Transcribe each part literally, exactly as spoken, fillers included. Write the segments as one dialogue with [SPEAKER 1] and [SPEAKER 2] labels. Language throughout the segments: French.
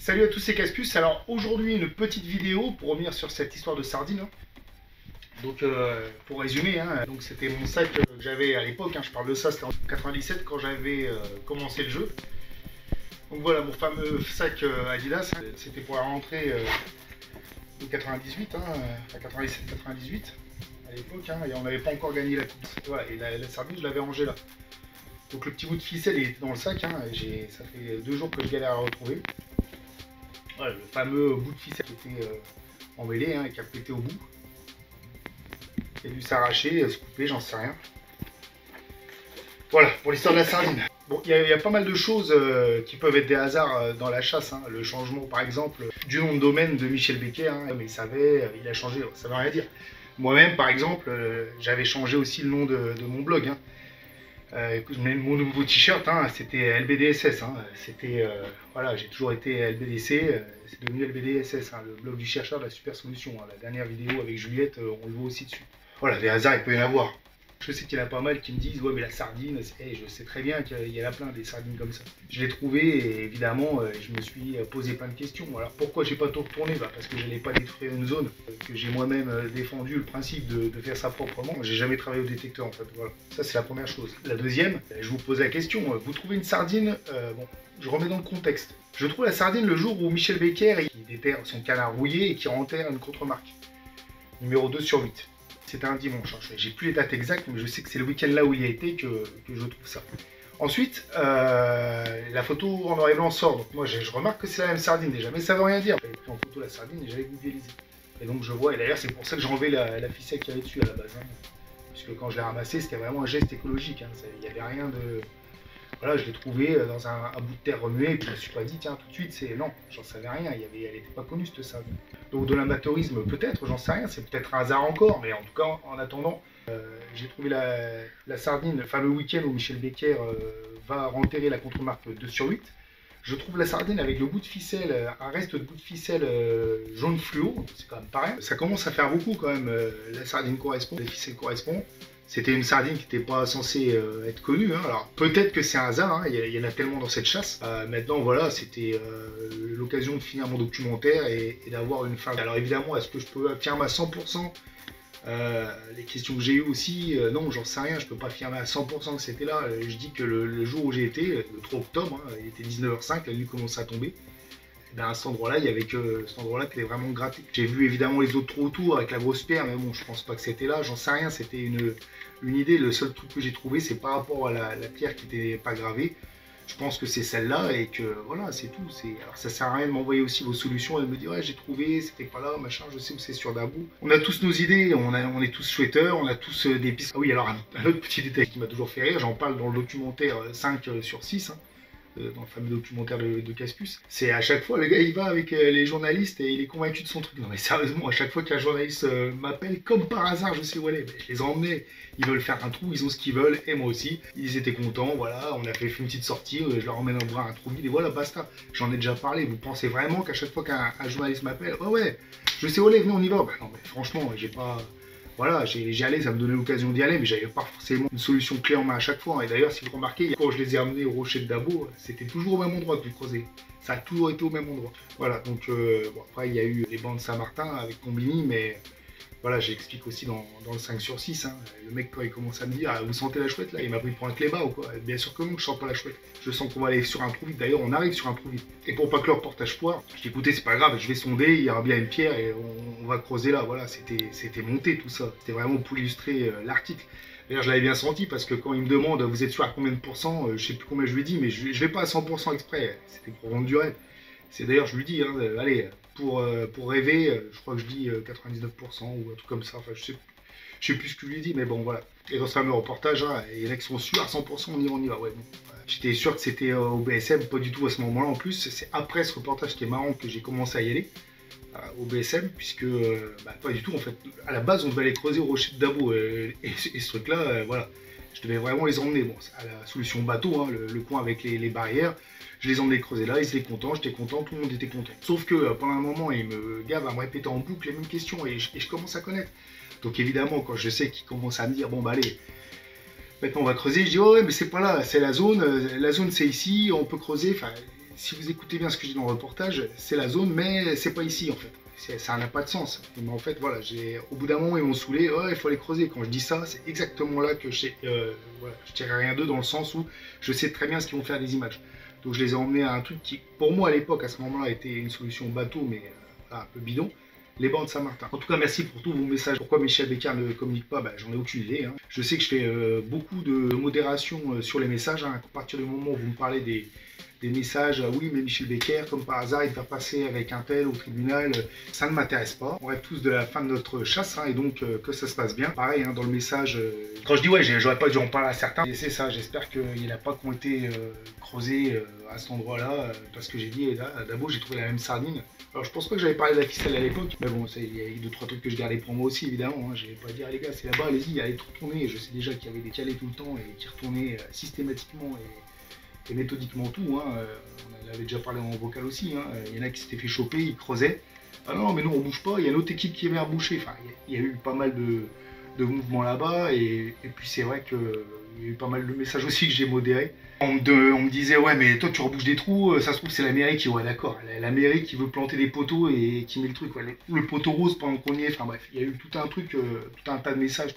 [SPEAKER 1] Salut à tous, c'est Caspus. Alors aujourd'hui une petite vidéo pour revenir sur cette histoire de sardines. hein. Donc euh, pour résumer, hein, donc c'était mon sac euh, que j'avais à l'époque, hein, je parle de ça, c'était en quatre-vingt-dix-sept quand j'avais euh, commencé le jeu. Donc voilà mon fameux sac euh, Adidas, hein, c'était pour la rentrée euh, de quatre-vingt-dix-huit, hein, enfin quatre-vingt-dix-sept quatre-vingt-dix-huit à l'époque, hein, et on n'avait pas encore gagné la coupe. Et, voilà, et la, la sardine je l'avais rangée là. Donc le petit bout de ficelle il était dans le sac, hein, et ça fait deux jours que je galère à retrouver. Voilà, le fameux bout de ficelle qui était euh, emmêlé hein, et qui a pété au bout. Il a dû s'arracher, se couper, j'en sais rien. Voilà, pour l'histoire de la sardine. Bon, il y, y a pas mal de choses euh, qui peuvent être des hasards euh, dans la chasse. Hein. Le changement, par exemple, du nom de domaine de Michel Becker. Hein, mais il savait, il a changé, ça veut rien dire. Moi-même, par exemple, euh, j'avais changé aussi le nom de, de mon blog. Hein. Euh, mon nouveau t-shirt, hein, c'était L B D S S. Hein, c'était, euh, voilà, j'ai toujours été L B D C, euh, c'est devenu L B D S S, hein, le blog du chercheur de la super solution. Hein, la dernière vidéo avec Juliette, euh, on le voit aussi dessus. Voilà, des hasards, il peut y en avoir. Je sais qu'il y en a pas mal qui me disent, ouais, mais la sardine, hey, je sais très bien qu'il y en a plein des sardines comme ça. Je l'ai trouvé et évidemment, euh, je me suis posé plein de questions. Alors pourquoi j'ai pas tout retourné? Bah, parce que je n'allais pas détruire une zone, que j'ai moi-même euh, défendu le principe de, de faire ça proprement. J'ai jamais travaillé au détecteur en fait. Voilà, ça c'est la première chose. La deuxième, je vous pose la question, vous trouvez une sardine, euh, bon, je remets dans le contexte. Je trouve la sardine le jour où Michel Becker il déterre son canard rouillé et qui enterre une contre-marque. Numéro deux sur huit. C'était un dimanche, hein. J'ai plus les dates exactes, mais je sais que c'est le week-end là où il a été que, que je trouve ça. Ensuite, euh, la photo en noir et blanc sort, donc moi je, je remarque que c'est la même sardine déjà, mais ça veut rien dire. J'avais pris en photo la sardine et j'avais googlé. Et donc je vois, et d'ailleurs c'est pour ça que j'ai enlevé la, la ficelle qu'il y avait dessus à la base. Hein. Puisque quand je l'ai ramassé, c'était vraiment un geste écologique. Hein. Il n'y avait rien de... Voilà, je l'ai trouvé dans un, un bout de terre remué, et puis je me suis pas dit, tiens, tout de suite, c'est... Non, j'en savais rien, il y avait, elle n'était pas connue cette sardine. Donc de l'amateurisme, peut-être, j'en sais rien, c'est peut-être un hasard encore, mais en tout cas, en attendant, euh, j'ai trouvé la, la sardine, le fameux week-end où Michel Becker euh, va renterrer la contre-marque deux sur huit. Je trouve la sardine avec le bout de ficelle, un reste de bout de ficelle euh, jaune fluo, c'est quand même pas rien. Ça commence à faire beaucoup quand même, euh, la sardine correspond, les ficelles correspondent. C'était une sardine qui n'était pas censée euh, être connue. Hein. Alors peut-être que c'est un hasard, hein. il, y il y en a tellement dans cette chasse. Euh, maintenant voilà, c'était euh, l'occasion de finir mon documentaire et, et d'avoir une fin. Alors évidemment, est-ce que je peux affirmer à cent pour cent euh, les questions que j'ai eues aussi, euh, non, j'en sais rien, je peux pas affirmer à cent pour cent que c'était là. Euh, je dis que le, le jour où j'ai été, le trois octobre, hein, il était dix-neuf heures cinq, la nuit commençait à tomber. Ben à cet endroit-là, il y avait que cet endroit-là qui était vraiment gratté. J'ai vu évidemment les autres trous autour avec la grosse pierre, mais bon, je pense pas que c'était là, j'en sais rien, c'était une, une idée. Le seul truc que j'ai trouvé, c'est par rapport à la, la pierre qui n'était pas gravée. Je pense que c'est celle-là et que voilà, c'est tout. Alors ça sert à rien de m'envoyer aussi vos solutions et de me dire ouais, j'ai trouvé, c'était pas là, machin, je sais où c'est sur Dabou. On a tous nos idées, on, a, on est tous souhaiteurs, on a tous euh, des pistes. Ah oui, alors un, un autre petit détail qui m'a toujours fait rire, j'en parle dans le documentaire cinq sur six. Hein. Dans le fameux documentaire de, de Caspus, c'est à chaque fois le gars il va avec euh, les journalistes et il est convaincu de son truc. Non mais sérieusement, à chaque fois qu'un journaliste euh, m'appelle, comme par hasard, je sais où aller, je les ai emmenés, ils veulent faire un trou, ils ont ce qu'ils veulent, et moi aussi, ils étaient contents, voilà, on a fait une petite sortie, euh, je leur emmène un bras un trou vide, et voilà, basta, j'en ai déjà parlé. Vous pensez vraiment qu'à chaque fois qu'un journaliste m'appelle, oh ouais, je sais où aller, venez on y va. Bah non mais franchement, j'ai pas... Voilà, j'y allais, ça me donnait l'occasion d'y aller, mais j'avais pas forcément une solution clé en main à chaque fois. Et d'ailleurs, si vous remarquez, quand je les ai amenés au rocher de Dabo, c'était toujours au même endroit que vous creusez. Ça a toujours été au même endroit. Voilà, donc euh, bon, après, il y a eu les bancs de Saint-Martin avec Combini, mais voilà, j'explique aussi dans, dans le cinq sur six. Hein. Le mec, quand il commence à me dire, ah, vous sentez la chouette là? Il m'a pris pour un clébard ou quoi? Bien sûr que non, je sens pas la chouette. Je sens qu'on va aller sur un trou vide. D'ailleurs, on arrive sur un trou vide. Et pour pas que le reportage foire, je dis écoutez, c'est pas grave, je vais sonder, il y aura bien une pierre et on, on va creuser là. Voilà, c'était monté tout ça. C'était vraiment pour illustrer euh, l'article. D'ailleurs, je l'avais bien senti parce que quand il me demande, vous êtes sûr à combien de pourcents, euh, je sais plus combien je lui dis, mais je, je vais pas à cent pour cent exprès. C'était pour vendre du rêve. C'est d'ailleurs, je lui dis, hein, euh, allez, pour, euh, pour rêver, euh, je crois que je dis euh, quatre-vingt-dix-neuf pour cent ou un truc comme ça. Enfin, je sais, je sais plus ce que je lui dis, mais bon, voilà. Et dans ce fameux reportage, hein, les mecs sont sûrs à cent pour cent, on y va, on y va. Ouais, bon. J'étais sûr que c'était euh, au B S M, pas du tout à ce moment-là. En plus, c'est après ce reportage qui est marrant que j'ai commencé à y aller euh, au B S M, puisque euh, bah, pas du tout en fait. À la base, on devait aller creuser au rocher de Dabo euh, et, et ce truc-là, euh, voilà. Je devais vraiment les emmener. Bon, à la solution bateau, hein, le, le coin avec les, les barrières. Je les emmenais creuser là, ils étaient contents, j'étais content, tout le monde était content. Sauf que euh, pendant un moment, il me gave à me répéter en boucle les mêmes questions et je, et je commence à connaître. Donc évidemment, quand je sais qu'il commence à me dire, bon bah allez, maintenant on va creuser, je dis, oh ouais, mais c'est pas là, c'est la zone, euh, la zone c'est ici, on peut creuser. Enfin, si vous écoutez bien ce que je dis dans le reportage, c'est la zone, mais c'est pas ici en fait. Ça n'a pas de sens. Mais en fait, voilà, au bout d'un moment, ils m'ont saoulé. Oh, il faut aller creuser. Quand je dis ça, c'est exactement là que je euh, voilà, je dirais rien d'eux dans le sens où je sais très bien ce qu'ils vont faire des images. Donc je les ai emmenés à un truc qui, pour moi à l'époque, à ce moment-là, était une solution bateau, mais euh, un peu bidon. Les bancs de Saint-Martin. En tout cas, merci pour tous vos messages. Pourquoi Michel Becker ne communique pas, bah, j'en ai aucune idée. Hein. Je sais que je fais euh, beaucoup de modération euh, sur les messages. Hein. À partir du moment où vous me parlez des, des messages, euh, oui, mais Michel Becker, comme par hasard, il va passer avec un tel au tribunal, euh, ça ne m'intéresse pas. On rêve tous de la fin de notre chasse, hein, et donc euh, que ça se passe bien. Pareil, hein, dans le message, euh, quand je dis ouais, j'aurais pas dû en parler à certains, c'est ça, j'espère qu'il n'y en a pas qui ont été euh, creusés euh, à cet endroit-là, euh, parce que j'ai dit, et là, d'abord, j'ai trouvé la même sardine. Alors je pense pas que j'avais parlé de la ficelle à l'époque, mais bon, il y a deux trois trucs que je gardais pour moi aussi évidemment, hein. Je vais pas dire les gars c'est là-bas, allez-y, allez tout retourner, je sais déjà qu'il y avait des calés tout le temps et qui retournaient euh, systématiquement et, et méthodiquement tout, hein. Euh, on en avait déjà parlé en vocal aussi, hein. Il y en a qui s'étaient fait choper, ils creusaient, ah non mais nous on bouge pas, il y a une autre équipe qui est venue reboucher, enfin il y, y a eu pas mal de, de mouvements là-bas et, et puis c'est vrai que il y a eu pas mal de messages aussi que j'ai modérés. On me, on me disait ouais mais toi tu rebouches des trous, ça se trouve c'est la mairie qui, ouais d'accord, la, la mairie qui veut planter des poteaux et qui met le truc, ouais, le, le poteau rose pendant qu'on y est, enfin bref, il y a eu tout un truc, euh, tout un tas de messages que,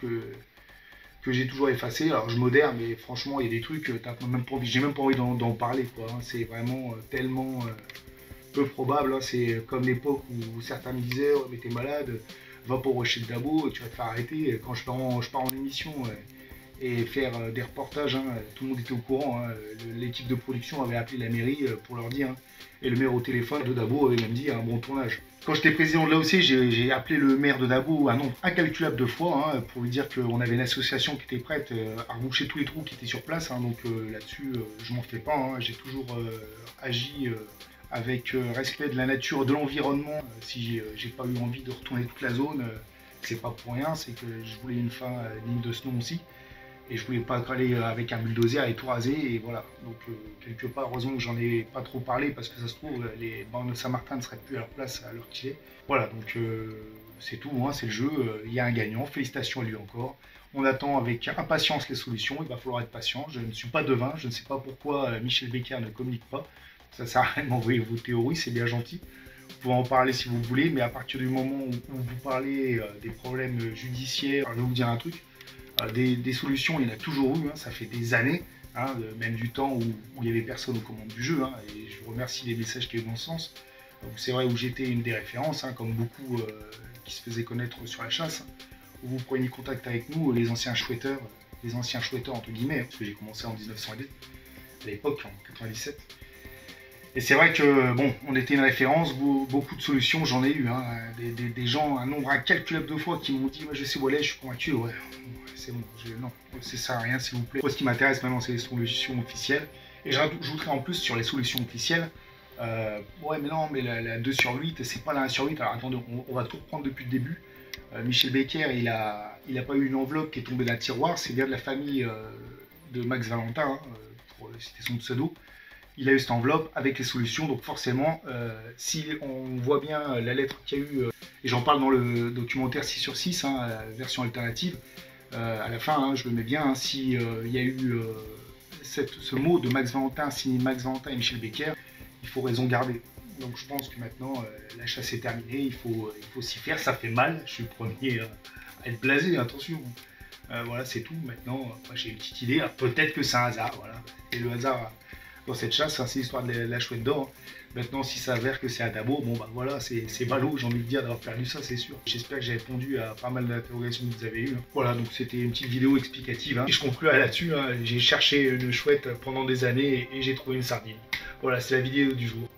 [SPEAKER 1] que j'ai toujours effacé. Alors je modère mais franchement il y a des trucs, t'as même pas envie, j'ai même pas envie d'en parler quoi, hein. C'est vraiment euh, tellement euh, peu probable, hein. C'est comme l'époque où certains me disaient ouais mais t'es malade, va pour Rocher de Dabo, tu vas te faire arrêter. Quand je pars en, je pars en émission ouais, et faire euh, des reportages, hein, tout le monde était au courant, hein. L'équipe de production avait appelé la mairie euh, pour leur dire, hein, et le maire au téléphone de Dabo il m'a dit un bon tournage. Quand j'étais président de l'A O C, j'ai appelé le maire de Dabo un nombre incalculable de fois, hein, pour lui dire qu'on avait une association qui était prête euh, à reboucher tous les trous qui étaient sur place, hein, donc euh, là-dessus euh, je m'en fais pas, hein. J'ai toujours euh, agi euh, avec euh, respect de la nature, de l'environnement. Euh, si euh, j'ai pas eu envie de retourner toute la zone, euh, c'est pas pour rien, c'est que je voulais une fin euh, digne de ce nom aussi. Et je voulais pas aller avec un bulldozer et tout raser, et voilà. Donc euh, quelque part, heureusement que j'en ai pas trop parlé, parce que ça se trouve, les bancs de Saint-Martin ne seraient plus à leur place à l'heure qu'il est. Voilà, donc euh, c'est tout, hein, c'est le jeu, il y a un gagnant, félicitations à lui encore. On attend avec impatience les solutions, il va falloir être patient. Je ne suis pas devin, je ne sais pas pourquoi Michel Becker ne communique pas. Ça sert à rien de m'envoyer vos théories, c'est bien gentil. Vous pouvez en parler si vous voulez, mais à partir du moment où, où vous parlez euh, des problèmes judiciaires, je vais vous dire un truc. Des, des solutions, il y en a toujours eu, hein, ça fait des années, hein, même du temps où, où il y avait personne aux commandes du jeu, hein, et je vous remercie les messages qui ont eu dans ce sens. C'est vrai où j'étais une des références, hein, comme beaucoup euh, qui se faisaient connaître sur la chasse, hein, où vous preniez contact avec nous, les anciens chouetteurs, les anciens chouetteurs entre guillemets, hein, parce que j'ai commencé en mille neuf cent deux, à l'époque, en quatre-vingt-dix-sept. Et c'est vrai que, bon, on était une référence, beaucoup de solutions, j'en ai eu, hein, des, des, des gens, un nombre incalculable de fois qui m'ont dit, moi je sais où aller, je suis convaincu, ouais, c'est bon, je, non, c'est ça, rien s'il vous plaît. Moi, ce qui m'intéresse maintenant, c'est les solutions officielles. Et j'ajouterai en plus sur les solutions officielles, euh, ouais mais non, mais la, la deux sur huit, c'est pas la un sur huit, alors attendez, on, on va tout reprendre depuis le début. Euh, Michel Becker, il a, il a pas eu une enveloppe qui est tombée d'un tiroir, c'est bien de la famille euh, de Max Valentin, hein, pour citer son pseudo. Il a eu cette enveloppe avec les solutions, donc forcément, euh, si on voit bien la lettre qu'il y a eu, euh, et j'en parle dans le documentaire six sur six, hein, version alternative, euh, à la fin, hein, je le mets bien, hein, s'il euh, y a eu euh, cette, ce mot de Max Valentin, signé Max Valentin et Michel Becker, il faut raison garder. Donc je pense que maintenant, euh, la chasse est terminée, il faut, il faut s'y faire, ça fait mal, je suis le premier euh, à être blasé, attention. Euh, voilà, c'est tout, maintenant, j'ai une petite idée, peut-être que c'est un hasard, voilà, et le hasard... Dans cette chasse, hein, c'est l'histoire de la chouette d'or. Maintenant, si ça s'avère que c'est à Dabo, bon bah voilà, c'est ballot, j'ai envie de dire d'avoir perdu ça, c'est sûr. J'espère que j'ai répondu à pas mal d'interrogations que vous avez eues. Hein. Voilà, donc c'était une petite vidéo explicative. Hein. Et je conclue là-dessus, hein. J'ai cherché une chouette pendant des années et, et j'ai trouvé une sardine. Voilà, c'est la vidéo du jour.